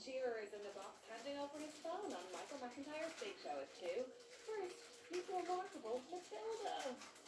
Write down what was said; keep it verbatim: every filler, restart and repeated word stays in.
Shearer is in the box handing over his phone on Michael McIntyre's Big Show at two. First, meet the remarkable Matilda.